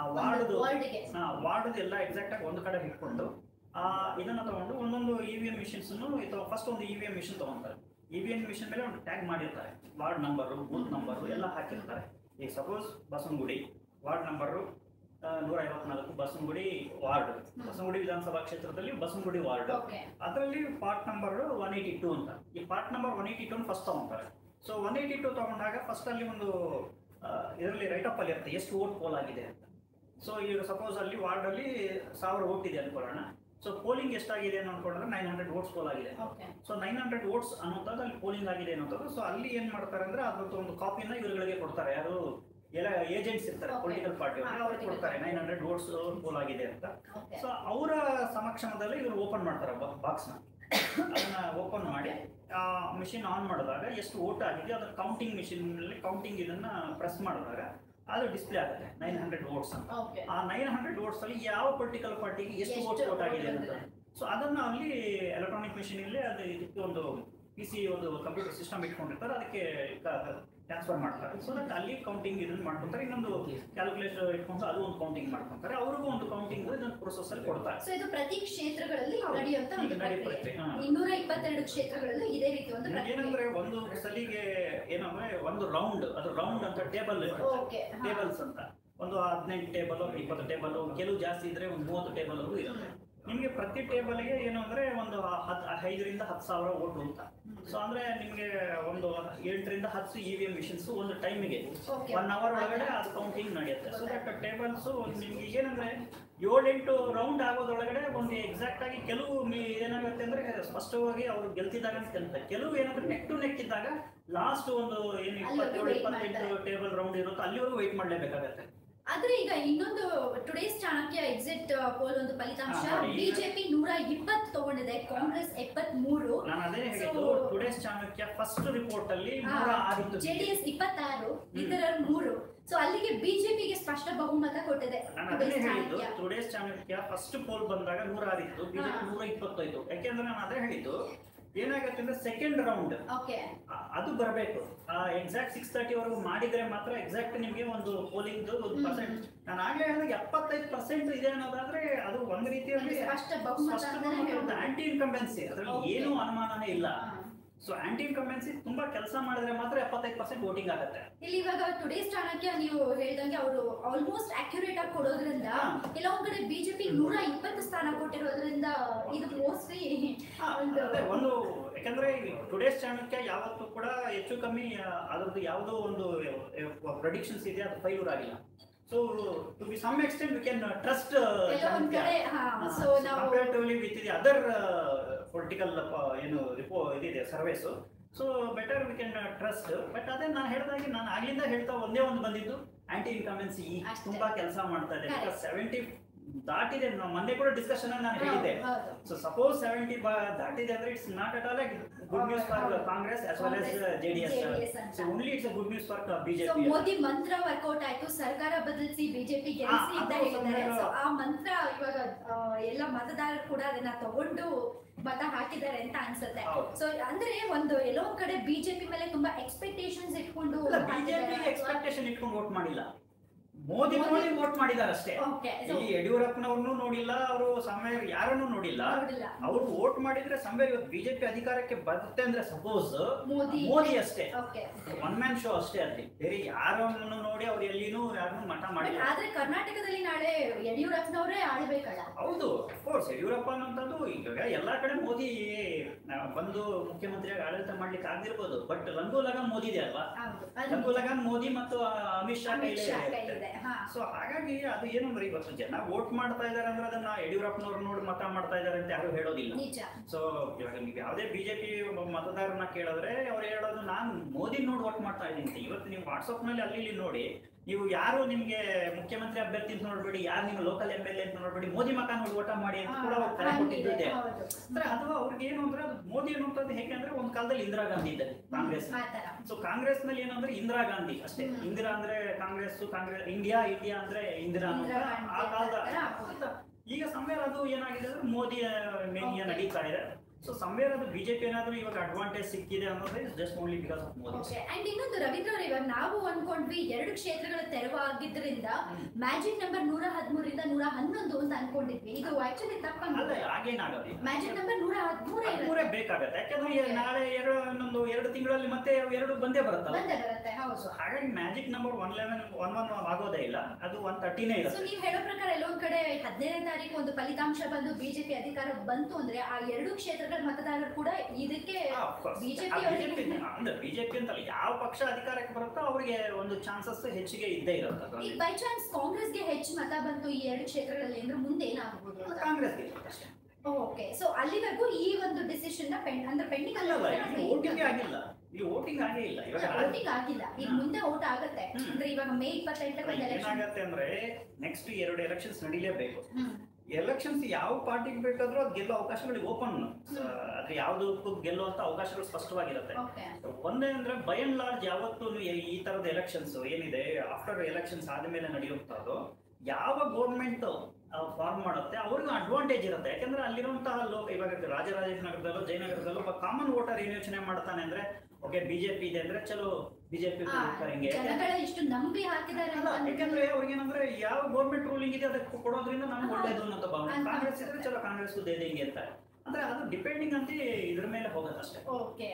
ವಾರ್ಡ್ ಎಲ್ಲ ಎಕ್ಸಾಕ್ಟ್ ಆಗಿ ಒಂದು ಕಡೆ ಇಟ್ಕೊಂಡು ಇದನ್ನ ತಗೊಂಡು ಒಂದೊಂದು EVM ಮಿಷಿನ್ಸ್ ಫಸ್ಟ್ ಒಂದು EVM ಮಿಷಿನ್ ತಗೊಂತಾರೆ. EVM ಮಿಷಿನ್ ಮೇಲೆ ಒಂದು ಟ್ಯಾಗ್ ಮಾಡಿರ್ತಾರೆ. ವಾರ್ಡ್ ನಂಬರು, ಬೂತ್ ನಂಬರು ಎಲ್ಲ ಹಾಕಿರ್ತಾರೆ. ಈಗ suppose Basavanagudi ward number 154, Basavanagudi ward, Basavanagudi ವಿಧಾನಸಭಾ ಕ್ಷೇತ್ರದಲ್ಲಿ ಬಸವನಗುಡಿ ವಾರ್ಡ್. ಅದರಲ್ಲಿ ಪಾರ್ಟ್ ನಂಬರ್ 182 ಅಂತ. ಈ ಪಾರ್ಟ್ ನಂಬರ್ 182 ಫಸ್ಟ್ ತಗೊಂತಾರೆ. ಸೊ 182 ತಗೊಂಡಾಗ ಫಸ್ಟ್ ಅಲ್ಲಿ ಒಂದು ಇದರಲ್ಲಿ ರೈಟ್ ಅಪ್ ಅಲ್ಲಿ ಇರುತ್ತೆ ಎಷ್ಟು ವೋಟ್ ಪೋಲ್ ಆಗಿದೆ ಅಂತ. ಸೊ ಈಗ ಸಪೋಸ್ ಅಲ್ಲಿ ವಾರ್ಡ್ ಅಲ್ಲಿ 1000 ವೋಟ್ ಇದೆ ಅನ್ಕೊಳ್ಳೋಣ. ಸೊ ಪೋಲಿಂಗ್ ಎಷ್ಟಾಗಿದೆ ಅಂತ ಅನ್ಕೊಂಡ್ರೆ 900 ವೋಟ್ಸ್ ಪೋಲ್ ಆಗಿದೆ. ಸೊ 900 ವೋಟ್ಸ್ ಅನ್ನೋದು ಅಲ್ಲಿ ಪೋಲಿಂಗ್ ಆಗಿದೆ ಅನ್ನೋದು. ಸೊ ಅಲ್ಲಿ ಏನ್ ಮಾಡ್ತಾರೆ ಅಂದ್ರೆ ಅದ್ರದ್ದು ಒಂದು ಕಾಪಿನ ಇವರುಗಳಿಗೆ ಕೊಡ್ತಾರೆ. ಯಾರು ಎಲ್ಲ ಏಜೆಂಟ್ಸ್ ಇರ್ತಾರೆ ಪೊಲಿಟಿಕಲ್ ಪಾರ್ಟಿ ಅವ್ರಿಗೆ ಕೊಡ್ತಾರೆ 900 ವೋಟ್ಸ್ ಪೋಲ್ ಆಗಿದೆ ಅಂತ. ಸೊ ಅವರ ಸಮಕ್ಷಮದಲ್ಲಿ ಇವರು ಓಪನ್ ಮಾಡ್ತಾರೆ ಬಾಕ್ಸ್ನ. ಅದನ್ನ ಓಪನ್ ಮಾಡಿ ಆ ಮಿಷಿನ್ ಆನ್ ಮಾಡಿದಾಗ ಎಷ್ಟು ವೋಟ್ ಆಗಿದೆ ಅದನ್ನ ಕೌಂಟಿಂಗ್ ಮಿಷಿನ್ ನಲ್ಲಿ ಕೌಂಟಿಂಗ್ ಇದನ್ನ ಪ್ರೆಸ್ ಮಾಡಿದಾಗ ಅದು ಡಿಸ್ಪ್ಲೇ ಆಗುತ್ತೆ 900 ವೋಟ್ಸ್ ಅಂತ. ಆ 900 ವೋಟ್ಸ್ ಅಲ್ಲಿ ಯಾವ ಪೊಲಿಟಿಕಲ್ ಪಾರ್ಟಿಗೆ ಎಷ್ಟು ವೋಟ್ ಆಗಿದೆ ಅಂತ. ಸೊ ಅದನ್ನ ಅಲ್ಲಿ ಎಲೆಕ್ಟ್ರಾನಿಕ್ ಮಿಷಿನ್ ಅಲ್ಲಿ ಅದು ಇದಕ್ಕೆ ಒಂದು PC ಒಂದು ಕಂಪ್ಯೂಟರ್ ಸಿಸ್ಟಮ್ ಇಟ್ಕೊಂಡಿರ್ತಾರೆ, ಅದಕ್ಕೆ ಟ್ರಾನ್ಸ್ಫರ್ ಮಾಡ್ತಾರೆ. ಸೊ ದಟ್ ಅಲ್ಲಿ ಕೌಂಟಿಂಗ್ ಇದನ್ನ ಮಾಡ್ಕೊಂತಾರೆ. ಇನ್ನೊಂದು ಕ್ಯಾಲ್ಕುಲೇಟರ್ ಇಟ್ಕೊಂಡು ಅದು ಒಂದು ಕೌಂಟಿಂಗ್ ಮಾಡ್ಕೊಂತಾರೆ. ಅವ್ರಿಗೂ ಒಂದು ಕೌಂಟಿಂಗ್ ಇದೊಂದು ಪ್ರೊಸೆಸ್ ಅಲ್ಲಿ ಕೊಡ್ತಾರೆ. ಸೊ ಇದು ಪ್ರತಿ ಕ್ಷೇತ್ರಗಳಲ್ಲಿ ನಡೆಯುವಂತ ಒಂದು ಪ್ರಕ್ರಿಯೆ. 222 ಕ್ಷೇತ್ರಗಳಲ್ಲೂ ಇದೇ ರೀತಿ ಒಂದು ಏನಂದ್ರೆ ಒಂದು ಸಲಿಗೆ ಏನಂದ್ರೆ ಒಂದು ರೌಂಡ್, ಅದು ರೌಂಡ್ ಅಂತ ಟೇಬಲ್ಸ್ ಅಂತ ಒಂದು 18 ಟೇಬಲ್ 20 ಟೇಬಲ್, ಕೆಲವು ಜಾಸ್ತಿ ಇದ್ರೆ ಒಂದು 30 ಟೇಬಲ್ ಇರುತ್ತೆ. ನಿಮಗೆ ಪ್ರತಿ ಟೇಬಲ್ಗೆ ಏನು ಅಂದ್ರೆ ಒಂದು 5ರಿಂದ 10,000 ಓಟು ಅಂತ. ಸೊ ಅಂದ್ರೆ ನಿಮಗೆ ಒಂದು 8ರಿಂದ 10 EVM ಮಿಷನ್ಸ್ ಒಂದು ಟೈಮಿಗೆ 1 ಅವರ್ ಒಳಗಡೆ ಅದು ಕೌಂಟಿಂಗ್ ನಡೆಯುತ್ತೆ. ಸೊ ದಟ್ ಟೇಬಲ್ಸ್ ನಿಮ್ಗೆ ಏನಂದ್ರೆ 7-8 ರೌಂಡ್ ಆಗೋದೊಳಗಡೆ ಒಂದು ಎಕ್ಸಾಕ್ಟ್ ಆಗಿ ಕೆಲವು ಏನಾಗುತ್ತೆ ಅಂದ್ರೆ ಸ್ಪಷ್ಟವಾಗಿ ಅವರು ಗೆಲ್ತಿದ್ದಾಗ ಅಂತ ಕೆಲವು ಏನಂದ್ರೆ ನೆಕ್ ಟು ನೆಕ್ ಇದ್ದಾಗ ಲಾಸ್ಟ್ ಒಂದು ಏನು 27-28 ಟೇಬಲ್ ರೌಂಡ್ ಇರುತ್ತೋ ಅಲ್ಲಿವರೆಗೂ ವೆಯ್ಟ್ ಮಾಡಲೇಬೇಕಾಗತ್ತೆ. ಆದ್ರೆ ಈಗ ಇನ್ನೊಂದು ಟುಡೇಸ್ ಚಾಣಕ್ಯ ಎಕ್ಸಿಟ್ ಪೋಲ್ ಒಂದು ಫಲಿತಾಂಶ ಬಿಜೆಪಿ 120 ತಗೊಂಡಿದೆ, ಕಾಂಗ್ರೆಸ್ 73. ನಾನು ಅದೇ ಹೇಳಿದ್ದು ಟುಡೇಸ್ ಚಾಣಕ್ಯ ಫಸ್ಟ್ ರಿಪೋರ್ಟ್ ಅಲ್ಲಿ 106 ಇತ್ತು, ಜೆಡಿಎಸ್ 26, ಇತರರು 3. ಸೊ ಅಲ್ಲಿಗೆ ಬಿಜೆಪಿಗೆ ಸ್ಪಷ್ಟ ಬಹುಮತ ಕೊಟ್ಟಿದೆ. ನಾನು ಅದೇ ಹೇಳಿದ್ದು ಟುಡೇಸ್ ಚಾಣಕ್ಯ ಫಸ್ಟ್ ಪೋಲ್ ಬಂದಾಗ 106 ಇತ್ತು, ಬಿಜೆಪಿ 125. ಯಾಕೆಂದ್ರೆ ನಾನು ಅದೇ ಹೇಳಿದ್ದು ಏನಾಗುತ್ತೆ ಅಂದ್ರೆ ಸೆಕೆಂಡ್ ರೌಂಡ್ ಅದು ಬರಬೇಕು. ಎಕ್ಸಾಕ್ಟ್ 6:30 ವರೆಗೂ ಮಾಡಿದ್ರೆ ಮಾತ್ರ ಎಕ್ಸಾಕ್ಟ್ ನಿಮಗೆ ಒಂದು ಪೋಲಿಂಗ್ ಒಂದು ಪರ್ಸೆಂಟ್. ನಾನು ಆಗ್ಲೇ ಹೇಳಿದಾಗ 75% ಇದೆ ಅನ್ನೋದಾದ್ರೆ ಅದು ಒಂದು ರೀತಿಯಲ್ಲಿ ಆಂಟಿ ಇನ್ಕಂಬೆನ್ಸಿ, ಅದ್ರಲ್ಲಿ ಏನೂ ಅನುಮಾನನೇ ಇಲ್ಲ. ಸೊ ಆಂಟಿ ಇನ್ಕಂಬೆನ್ಸಿ ತುಂಬಾ ಕೆಲಸ ಮಾಡಿದ್ರೆ ಮಾತ್ರ 75% ವೋಟಿಂಗ್ ಆಗುತ್ತೆ. ಇಲ್ಲಿ ಇವಾಗ ಟುಡೇಸ್ ಚಾಣಕ್ಯ ನೀವು ಹೇಳ್ದಂಗೆ ಅವರು ಆಲ್ಮೋಸ್ಟ್ ಅಕ್ಯುರೇಟ್ ಆಗಿ ಕೊಡೋದ್ರಿಂದ ಕೆಲವೊಂದ್ ಕಡೆ ಬಿಜೆಪಿ 120 ಸ್ಥಾನ ಕೊಟ್ಟಿರೋದ್ರಿಂದ ಇದು ಮೋಸ್ಟ್ಲಿ ಒಂದು ಯಾಕಂದ್ರೆ ಟುಡೇಸ್ ಚಾಣಕ್ಯ ಯಾವತ್ತೂ ಕೂಡ ಹೆಚ್ಚು ಕಮ್ಮಿ ಅದ್ರದ್ದು ಯಾವುದೋ ಒಂದು ಪ್ರೆಡಿಕ್ಷನ್ಸ್ ಇದೆ, ಅದು ಫೈಲ್ಯೂರ್ ಆಗಿಲ್ಲ. So to be some extent we can trust comparatively with the other political ಇದಿದೆ surveys. So better we can trust. But ಅದೇ ನಾನು ಹೇಳಿದಾಗೆ ನಾನು ಆಗ್ಲಿಂದ ಹೇಳ್ತಾ ಒಂದೇ ಒಂದು ಬಂದಿದ್ದು ಆಂಟಿ ಇನ್ಕಂಬೆನ್ಸಿ ತುಂಬಾ ಕೆಲಸ ಮಾಡ್ತಾ ಇದೆ. 70 ದಾಟಿದೆ. ಮೊನ್ನೆ ಕೂಡ ಡಿಸ್ಕಷನ್ ನಾನು ಹೇಳಿದೆ. ಸೊ ಸಪೋಸ್ 70 ದಾಟಿದೆ ಅಂದ್ರೆ it's not at all good news for Congress as well as JDS. So only it's a good news for BJP. So Modi ಮಂತ್ರ ವರ್ಕೌಟ್ ಆಯ್ತು, ಸರ್ಕಾರ ಬದಲಿಸಿ ಬಿಜೆಪಿ ಗೆಲ್ಲಿಸಿ ಅಂತ ಹೇಳಿದ್ದಾರೆ. ಸೊ ಆ ಮಂತ್ರ ಇವಾಗ ಎಲ್ಲ ಮತದಾರರು ಕೂಡ ಅದನ್ನ ತಗೊಂಡು ಮತ ಹಾಕಿದ್ದಾರೆ ಅಂತ ಅನ್ಸುತ್ತೆ. ಸೊ ಅಂದ್ರೆ ಒಂದು ಎಲ್ಲೋ ಕಡೆ ಬಿಜೆಪಿ ಮೇಲೆ ತುಂಬಾ ಎಕ್ಸ್ಪೆಕ್ಟೇಷನ್ಸ್ ಇಟ್ಕೊಂಡು ಬಿಜೆಪಿ ಎಕ್ಸ್ಪೆಕ್ಟೇಷನ್ ಇಟ್ಕೊಂಡು ವೋಟ್ ಮಾಡಿಲ್ಲ, ಮೋದಿ ನೋಡಿ ವೋಟ್ ಮಾಡಿದ್ದಾರೆ ಅಷ್ಟೇ. ಇಲ್ಲಿ ಯಡಿಯೂರಪ್ಪನವ್ರನ್ನು ನೋಡಿಲ್ಲ, ಅವರು ಸಮಯ ಯಾರನ್ನು ನೋಡಿಲ್ಲ. ಅವರು ವೋಟ್ ಮಾಡಿದ್ರೆ ಸಮಯ ಇವತ್ತು ಬಿಜೆಪಿ ಅಧಿಕಾರಕ್ಕೆ ಬರುತ್ತೆ ಅಂದ್ರೆ ಸಪೋಸ್ ಮೋದಿ ಅಷ್ಟೇ, ಒನ್ ಮ್ಯಾನ್ ಶೋ ಅಷ್ಟೇ. ಅಲ್ಲಿ ಬೇರೆ ಯಾರನ್ನು ನೋಡಿ ಅವ್ರು ಎಲ್ಲಿನೂ ಯಾರನ್ನು ಮಠ ಮಾಡಿಲ್ಲ. ಆದ್ರೆ ಕರ್ನಾಟಕದಲ್ಲಿ ನಾಳೆ ಯಡಿಯೂರಪ್ಪನವರೇ ಆಳ್ಬೇಕಲ್ಲ. ಹೌದು, ಅಫ್ಕೋರ್ಸ್ ಯಡಿಯೂರಪ್ಪ ಅನ್ನೋಂಥದ್ದು ಈಗ ಎಲ್ಲಾ ಕಡೆ ಮೋದಿ ಬಂದು ಮುಖ್ಯಮಂತ್ರಿಯಾಗಿ ಆಡಳಿತ ಮಾಡ್ಲಿಕ್ಕೆ ಆಗಿರ್ಬೋದು. ಬಟ್ ಲಂಗು ಲಗಾನ್ ಮೋದಿ ಇದೆ ಅಲ್ವಾ, ಲಂಗು ಲಗಾನ್ ಮೋದಿ ಮತ್ತು ಅಮಿತ್ ಶಾ ಕೈಲೇ. ಸೊ ಹಾಗಾಗಿ ಅದು ಏನು ಅಂದ್ರೆ ಇವತ್ತು ಜನ ವೋಟ್ ಮಾಡ್ತಾ ಇದಾರೆ ಅಂದ್ರೆ ಅದನ್ನ ಯಡಿಯೂರಪ್ಪನವ್ರು ನೋಡಿ ಮತ ಮಾಡ್ತಾ ಇದಾರೆ ಅಂತ ಯಾರು ಹೇಳೋದಿಲ್ಲ. ಸೊ ಇವಾಗ ನೀವು ಯಾವುದೇ ಬಿಜೆಪಿ ಮತದಾರನ ಕೇಳಿದ್ರೆ ಅವ್ರು ಹೇಳೋದು ನಾನು ಮೋದಿ ನೋಡಿ ವೋಟ್ ಮಾಡ್ತಾ ಇದ್ದೀನಿ. ಇವತ್ತು ನೀವು ವಾಟ್ಸ್ಆಪ್ ನಲ್ಲಿ ಅಲ್ಲಿ ಇಲ್ಲಿ ನೋಡಿ, ನೀವು ಯಾರು ನಿಮ್ಗೆ ಮುಖ್ಯಮಂತ್ರಿ ಅಭ್ಯರ್ಥಿ ಅಂತ ನೋಡ್ಬೇಡಿ, ಯಾರು ನಿಮ್ಮ ಲೋಕಲ್ MLA ಅಂತ ನೋಡ್ಬೇಡಿ, ಮೋದಿ ಮಕ ನೋಡಿ ಓಟ ಮಾಡಿ ಅಂತ ಕೂಡ ಕರೆ ಕೊಟ್ಟಿದ್ದೆ. ಅಂದ್ರೆ ಅಥವಾ ಅವ್ರಿಗೆ ಏನು ಅಂದ್ರೆ ಮೋದಿ ಅನ್ನುವಂಥದ್ದು ಹೇಗೆ ಒಂದ್ ಕಾಲದಲ್ಲಿ ಇಂದಿರಾ ಗಾಂಧಿ ಇದ್ದಾರೆ ಕಾಂಗ್ರೆಸ್. ಸೊ ಕಾಂಗ್ರೆಸ್ ನಲ್ಲಿ ಏನಂದ್ರೆ ಇಂದಿರಾ ಗಾಂಧಿ ಅಷ್ಟೇ. ಇಂದಿರಾ ಅಂದ್ರೆ ಕಾಂಗ್ರೆಸ್ ಇಂಡಿಯಾ ಅಂದ್ರೆ ಇಂದಿರಾ ಅನ್ನೋ ಆ ಕಾಲದ. ಈಗ ಸಮಯ ಅದು ಏನಾಗಿದೆ ಅಂದ್ರೆ ಮೋದಿ ಮೇನಿಯ ನಡೀತಾ ಇದೆ. ಸೊ ಸಂವೇರ್ ಅದು ಬಿಜೆಪಿ ಏನಾದ್ರೂ ಇವಾಗ ಅಡ್ವಾಂಟೇಜ್ ಸಿಕ್ಕಿದೆ ಅನ್ನೋದು just only because of Modi. And ಇನ್ನೊಂದು ರವೀಂದ್ರ ಅವರೇ, ಇವಾಗ ನಾವು ಅನ್ಕೊಂಡ್ವಿ 2 ಕ್ಷೇತ್ರಗಳ ತೆರವಾಗಿದ್ರಿಂದ ಮ್ಯಾಜಿಕ್ ನಂಬರ್ 113ರಿಂದ 111 ಅಂತ ಅನ್ಕೊಂಡಿದ್ವಿ. ಇದು ಆಕ್ಚುಲಿ ತಪ್ಪಲ್ಲ, ಹಾಗೇನಾಗಲ್ಲ. ಮ್ಯಾಜಿಕ್ ನಂಬರ್ 113 ಬೇಕಾಗತ್ತೆ. ಯಾಕಂದ್ರೆ ನಾಳೆ ಇನ್ನೊಂದು 2 ತಿಂಗಳಲ್ಲಿ ಮತ್ತೆ 2 ಬಂದೇ ಬರುತ್ತೆ. ಸೊ ಹಾಗಾಗಿ ಮ್ಯಾಜಿಕ್ ನಂಬರ್ 111 ಆಗೋದೇ ಇಲ್ಲ, ಅದು 113ನೇ ಇರುತ್ತೆ. ಸೊ ನೀವು ಹೇಳೋ ಪ್ರಕಾರ ಎಲ್ಲೊಂದ್ ಕಡೆ 15ನೇ ತಾರೀಕು ಒಂದು ಫಲಿತಾಂಶ ಬಂದು ಬಿಜೆಪಿ ಅಧಿಕಾರ ಬಂತು ಅಂದ್ರೆ ಆ 2 ಕ್ಷೇತ್ರಗಳ ಮತದಾರರು ಕೂಡ ಇದಕ್ಕೆ ಬಿಜೆಪಿ ಅಂತಲ್ಲ, ಯಾವ ಪಕ್ಷ ಅಧಿಕಾರಕ್ಕೆ ಬರುತ್ತೋ ಅವರಿಗೆ ಒಂದು ಚಾನ್ಸಸ್ ಹೆಚ್ಚಿಗೆ ಇದ್ದೇ ಇರುತ್ತೆ. ಈಗ ಬೈ ಚಾನ್ಸ್ ಕಾಂಗ್ರೆಸ್ಗೆ ಹೆಚ್ಚು ಮತ ಬಂತು ಈ 2 ಕ್ಷೇತ್ರಗಳಲ್ಲಿ ಅಂದ್ರೆ ಮುಂದೆ ಏನಾಗಬಹುದು? ಕಾಂಗ್ರೆಸ್ಗೆ ಅಷ್ಟೇ. ಓಕೆ, ಸೊ ಅಲ್ಲಿವರೆಗೂ ಈ ಒಂದು ಡಿಸಿಷನ್ ಅಂದ್ರೆ ಪೆಂಡಿಂಗ್ ಅಲ್ಲ, ವೋಟಿಂಗ್ ಆಗಿಲ್ಲ. ಇಲ್ಲಿ ವೋಟಿಂಗ್ ಆಗೇ ಇಲ್ಲ, ಇವಾಗ ವೋಟಿಂಗ್ ಆಗಿಲ್ಲ. ಈಗ ಮುಂದೆ ವೋಟ್ ಆಗುತ್ತೆ ಅಂದ್ರೆ ಇವಾಗ ಮೇ 28ಕ್ಕೆ ಏನಾಗುತ್ತೆ ಅಂದ್ರೆ ನೆಕ್ಸ್ಟ್ 2 ಎಲೆಕ್ಷನ್ಸ್ ನಡೀಲೇಬೇಕು. ಎಲೆಕ್ಷನ್ಸ್ ಯಾವ ಪಾರ್ಟಿಗೆ ಬೇಕಾದ್ರೂ ಅದು ಗೆಲ್ಲೋ ಅವಕಾಶಗಳಿಗೆ ಓಪನ್. ಆದ್ರೆ ಯಾವ್ದಕ್ಕೂ ಗೆಲ್ಲುವಂತ ಅವಕಾಶಗಳು ಸ್ಪಷ್ಟವಾಗಿರುತ್ತೆ. ಒಂದೇ ಅಂದ್ರೆ ಬೈ ಅಂಡ್ ಲಾರ್ಜ್ ಯಾವತ್ತೂ ಈ ತರದ ಎಲೆಕ್ಷನ್ಸ್ ಏನಿದೆ ಆಫ್ಟರ್ ಎಲೆಕ್ಷನ್ಸ್ ಆದ್ಮೇಲೆ ನಡೆಯುತ್ತದೋ ಯಾವ ಗೌರ್ಮೆಂಟ್ ಫಾರ್ಮ್ ಮಾಡುತ್ತೆ ಅವ್ರಿಗೂ ಅಡ್ವಾಂಟೇಜ್ ಇರುತ್ತೆ. ಯಾಕಂದ್ರೆ ಅಲ್ಲಿರುವಂತಹ ಇವಾಗ ರಾಜರಾಜೇಶ್ವರನಗರದಲ್ಲೋ ಜಯನಗರದಲ್ಲೋ ಒಬ್ಬ ಕಾಮನ್ ವೋಟರ್ ಏನ್ ಯೋಚನೆ ಮಾಡ್ತಾನೆ ಅಂದ್ರೆ ಓಕೆ ಬಿಜೆಪಿ ಇದೆ ಅಂದ್ರೆ ಚಲೋ ಬಿಜೆಪಿ ಇಷ್ಟು ನಂಬಿ ಹಾಕಿದ್ದಾರೆ. ಯಾಕಂದ್ರೆ ಅವ್ರಿಗೇನಂದ್ರೆ ಯಾವ ಗೌರ್ಮೆಂಟ್ ರೂಲಿಂಗ್ ಇದೆ ಅದಕ್ಕೆ ಕೊಡೋದ್ರಿಂದ ನಮ್ಗೆ ಒಳ್ಳೇದು ಅನ್ನೋ ಭಾವನೆ. ಕಾಂಗ್ರೆಸ್ ಇದ್ರೆ ಚಲೋ ಕಾಂಗ್ರೆಸ್ ದೇದಿಂಗೆ ಅಂತ ಅಂದ್ರೆ ಅದು ಡಿಪೆಂಡಿಂಗ್ ಅಂತ ಇದ್ರ ಮೇಲೆ ಹೋಗುತ್ತೆ ಅಷ್ಟೇ. ಓಕೆ,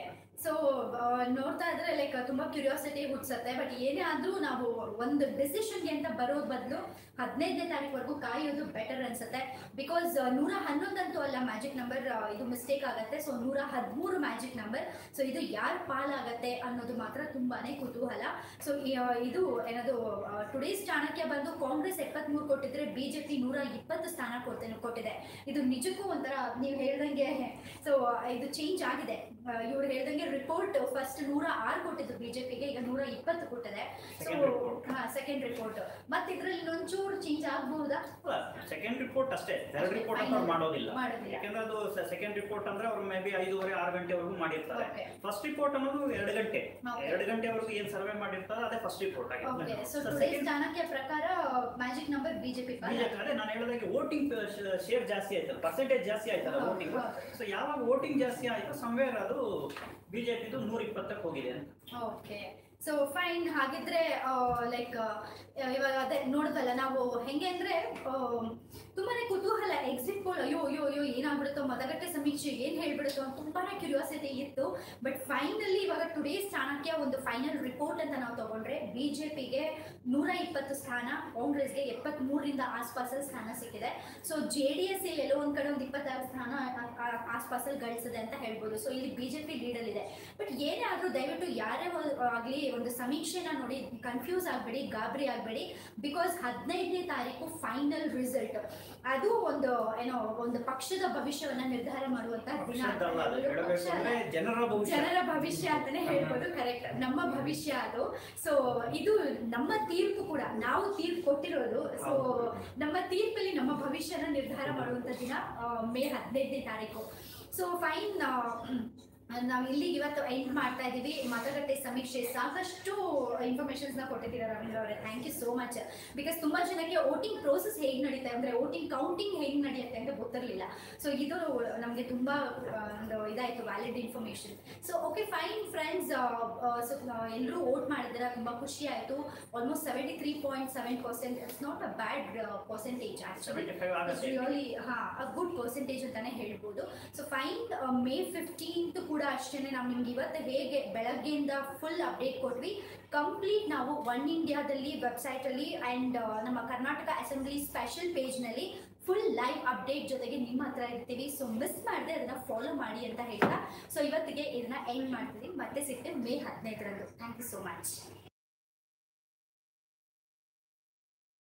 ಸೊ ನೋಡ್ತಾ ಇದ್ರೆ ಲೈಕ್ ತುಂಬಾ ಕ್ಯೂರಿಯಾಸಿಟಿ ಹುಟ್ಸತ್ತೆ. ಬಟ್ ಏನೇ ಆದ್ರೂ ನಾವು ಒಂದು ಡಿಸಿಷನ್ಗೆ ಅಂತ ಬರೋದ್ ಬದಲು 15ನೇ ತಾರೀಕುವರೆಗೂ ಕಾಯೋದು ಬೆಟರ್ ಅನ್ಸುತ್ತೆ. ಬಿಕಾಸ್ 111 ಅಂತೂ ಅಲ್ಲ ಮ್ಯಾಜಿಕ್ ನಂಬರ್, ಇದು ಮಿಸ್ಟೇಕ್ ಆಗತ್ತೆ. So 113 magic number. ಸೊ ಇದು ಯಾರ ಪಾಲಾಗತ್ತೆ ಅನ್ನೋದು ಮಾತ್ರ ತುಂಬಾನೇ ಕುತೂಹಲ. ಸೊ ಇದು ಏನದು ಟುಡೇಸ್ ಚಾಣಕ್ಯ ಬಂದು ಕಾಂಗ್ರೆಸ್ 73 ಕೊಟ್ಟಿದ್ರೆ ಬಿಜೆಪಿ 120 ಸ್ಥಾನ ಕೊಟ್ಟಿದೆ. ಇದು ನಿಜಕ್ಕೂ ಒಂಥರ ನೀವು ಹೇಳ್ದಂಗೆ ಸೊ ಇದು ಚೇಂಜ್ ಆಗಿದೆ. ಇವ್ರು ಹೇಳ್ದಂಗೆ ರಿಪೋರ್ಟ್ ಫಸ್ಟ್ 106 ಕೊಟ್ಟಿದ್ದು ಬಿಜೆಪಿಗೆ, ಈಗ 120 ಕೊಟ್ಟಿದೆ. ಸೊ ಸೆಕೆಂಡ್ ರಿಪೋರ್ಟ್ ಮತ್ತೆ ಇದ್ರಲ್ಲಿ ಒಂಚೂರು ಚೇಂಜ್ ಆಗಬಹುದಾ? ಸೆಕೆಂಡ್ ರಿಪೋರ್ಟ್ ಅಷ್ಟೇ, ಥರ್ಡ್ ರಿಪೋರ್ಟ್ ಅಂತ ಮಾಡೋದಿಲ್ಲ. ಯಾಕಂದ್ರೆ ಅದು ಸೆಕೆಂಡ್ ರಿಪೋರ್ಟ್ ಅಂದ್ರೆ ಅವ್ರು ಮೇ ಬಿ 5:30-6 ಗಂಟೆವರೆಗೂ ಮಾಡಿರ್ತಾರೆ. ಫಸ್ಟ್ ರಿಪೋರ್ಟ್ ಅನ್ನೋದು 2 ಗಂಟೆ 2 ಗಂಟೆವರೆಗೂ ಏನ್ ಸರ್ವೆ ಮಾಡಿರ್ತಾರೆ ಅದೇ ಫಸ್ಟ್ ರಿಪೋರ್ಟ್ ಆಗಿದೆ. ಸೊ ಟುಡೇಸ್ ಚಾಣಕ್ಯ ಪ್ರಕಾರ ಮ್ಯಾಜಿಕ್ ನಂಬರ್ ಬಿಜೆಪಿ ಅದೇ ನಾನು ಹೇಳಿದಾಗೆ ವೋಟಿಂಗ್ ಶೇರ್ ಜಾಸ್ತಿ ಆಯ್ತಲ್ಲ, ಪರ್ಸೆಂಟೇಜ್ ಜಾಸ್ತಿ ಆಯ್ತಲ್ಲ ವೋಟಿಂಗ್. ಸೊ ಯಾವಾಗ ವೋಟಿಂಗ್ ಜಾಸ್ತಿ ಆಯ್ತು ಸಂವೇರ್ ಅದು ಬಿಜೆಪಿದು 120ಕ್ಕೆ ಹೋಗಿದೆ ಅಂತ. Okay, so fine. ಹಾಗಿದ್ರೆ ಲೈಕ್ ಇವಾಗ ಅದೇ ನೋಡಿದಲ್ಲ ನಾವು ಹೆಂಗೆ ಅಂದ್ರೆ ತುಂಬಾನೇ ಕುತೂಹಲ. ಎಕ್ಸಿಟ್ ಪೋಲ್ ಅಯ್ಯೋ ಅಯ್ಯೋ ಅಯ್ಯೋ ಏನಾಗ್ಬಿಡುತ್ತೋ, ಮತಗಟ್ಟೆ ಸಮೀಕ್ಷೆ ಏನ್ ಹೇಳ್ಬಿಡುತ್ತೋ ಅಂತ ತುಂಬಾನೇ ಕ್ಯೂರಿಯಾಸಿಟಿ ಇತ್ತು. ಬಟ್ ಫೈನಲಿ ಇವಾಗ ಟುಡೇಸ್ ಚಾಣಕ್ಯ ಒಂದು ಫೈನಲ್ ರಿಪೋರ್ಟ್ ಅಂತ ನಾವು ತಗೊಂಡ್ರೆ ಬಿಜೆಪಿಗೆ 120 ಸ್ಥಾನ, ಕಾಂಗ್ರೆಸ್ಗೆ 73ರಿಂದ ಆಸ್ಪಾಸಲ್ಲಿ ಸ್ಥಾನ ಸಿಕ್ಕಿದೆ. ಸೊ JDS ಇಲ್ಲಿ ಎಲ್ಲೋ ಒಂದ್ ಕಡೆ ಒಂದು 26 ಸ್ಥಾನ ಆಸ್ಪಾಸಲ್ಲಿ ಗಳಿಸಿದೆ ಅಂತ ಹೇಳ್ಬೋದು. ಸೊ ಇಲ್ಲಿ ಬಿಜೆಪಿ ಲೀಡಲ್ಲಿದೆ. ಬಟ್ ಏನೇ ಆದ್ರೂ ದಯವಿಟ್ಟು ಯಾರೇ ಆಗ್ಲಿ ಒಂದು ಸಮೀಕ್ಷೆನ ನೋಡಿ ಕನ್ಫ್ಯೂಸ್ ಆಗಬೇಡಿ, ಗಾಬರಿ ಆಗಬೇಡಿ. ಬಿಕಾಸ್ 15ನೇ ತಾರೀಕು ಫೈನಲ್ ರಿಸಲ್ಟ್. ಅದು ಒಂದು ಏನೋ ಒಂದು ಪಕ್ಷದ ಭವಿಷ್ಯವನ್ನ ನಿರ್ಧಾರ ಮಾಡುವಂತ ದಿನ, ಜನರ ಭವಿಷ್ಯ ಅಂತಾನೆ ಹೇಳ್ಬೋದು. ಕರೆಕ್ಟ್, ನಮ್ಮ ಭವಿಷ್ಯ ಅದು. ಸೊ ಇದು ನಮ್ಮ ತೀರ್ಪು ಕೂಡ, ನಾವು ತೀರ್ಪು ಕೊಟ್ಟಿರೋದು. ಸೊ ನಮ್ಮ ತೀರ್ಪಲ್ಲಿ ನಮ್ಮ ಭವಿಷ್ಯನ ನಿರ್ಧಾರ ಮಾಡುವಂತ ದಿನ ಮೇ 15ನೇ ತಾರೀಕು. ಸೊ ಫೈನ್, ನಾವು ಇಲ್ಲಿಗೆ ಇವತ್ತು ಎಂಡ್ ಮಾಡ್ತಾ ಇದ್ದೀವಿ. ಮತಗಟ್ಟೆ ಸಮೀಕ್ಷೆ ಸಾಕಷ್ಟು ಇನ್ಫಾರ್ಮೇಶನ್ಸ್ ನ ಕೊಟ್ಟಿದ್ದೀರಾ ರವೀಂದ್ರ ಅವರೇ, thank you so much. Because ತುಂಬಾ ಜನಕ್ಕೆ ವೋಟಿಂಗ್ ಪ್ರೋಸೆಸ್ ಹೇಗೆ ನಡೀತಾ ಅಂದ್ರೆ ವೋಟಿಂಗ್ ಕೌಂಟಿಂಗ್ ಹೇಗೆ ನಡೆಯುತ್ತೆ ಅಂತ ಗೊತ್ತಿರಲಿಲ್ಲ. ಸೊ ಇದು ನಮಗೆ ತುಂಬಾ ಒಂದು ಇದಾಯ್ತು, valid information. So okay fine friends, so ಎಲ್ಲರೂ ವೋಟ್ ಮಾಡಿದ್ರೆ ತುಂಬಾ ಖುಷಿ ಆಯ್ತು. Almost 73.7%. It's not a bad percentage actually, really a good percentage ಅಂತಾನೆ ಹೇಳ್ಬೋದು. ಸೊ ಫೈನ್, ಮೇ 15th ಕೂಡ ಅಷ್ಟೇನೆ ನಾವು ನಿಮ್ಗೆ ಇವತ್ತು ಹೇಗೆ ಬೆಳಗ್ಗೆಯಿಂದ ಫುಲ್ ಅಪ್ಡೇಟ್ ಕೊಟ್ವಿ. ಕಂಪ್ಲೀಟ್ ನಾವು ಒನ್ ಇಂಡಿಯಾದಲ್ಲಿ ವೆಬ್ಸೈಟಲ್ಲಿ ಆ್ಯಂಡ್ ನಮ್ಮ ಕರ್ನಾಟಕ ಅಸೆಂಬ್ಲಿ ಸ್ಪೆಷಲ್ ಪೇಜ್ನಲ್ಲಿ ಫುಲ್ ಲೈವ್ ಅಪ್ಡೇಟ್ ಜೊತೆಗೆ ನಿಮ್ಮ ಹತ್ರ ಇರ್ತೀವಿ. ಸೊ ಮಿಸ್ ಮಾಡದೆ ಅದನ್ನ ಫಾಲೋ ಮಾಡಿ ಅಂತ ಹೇಳ್ತಾ ಸೊ ಇವತ್ತಿಗೆ ಇದನ್ನ ಎಂಡ್ ಮಾಡ್ತೀವಿ. ಮತ್ತೆ ಸಿಗ್ತೇವೆ ಮೇ 15ರಂದು. Thank you so much.